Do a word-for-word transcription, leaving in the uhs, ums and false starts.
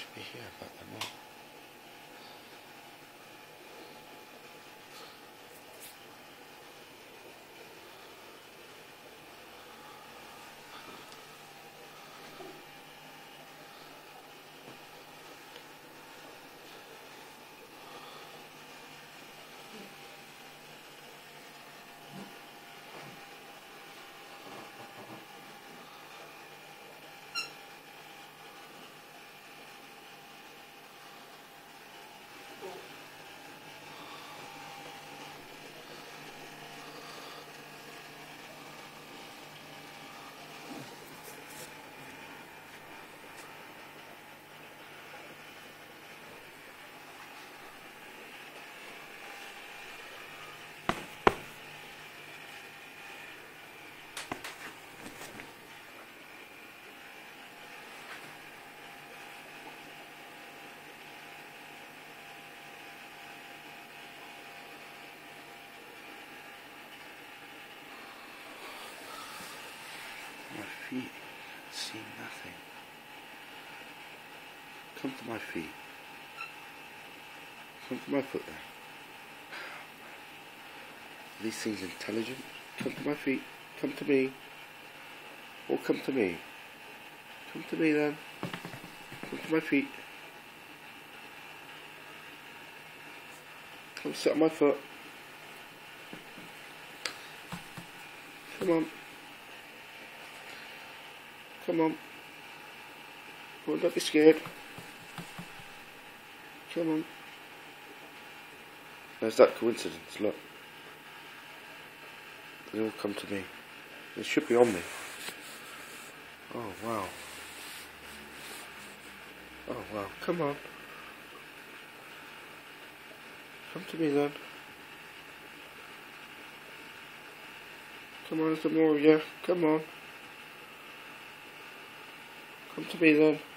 be here, but they're not. My feet see nothing. Come to my feet. Come to my foot there. Are these things intelligent? Come to my feet. Come to me. Or come to me. Come to me then. Come to my feet. Come sit on my foot. Come on. Come on. Come on, don't be scared. Come on. There's that coincidence, look. They all come to me. They should be on me. Oh, wow. Oh, wow. Come on. Come to me then. Come on, there's some more of you. Come on. Come to me then.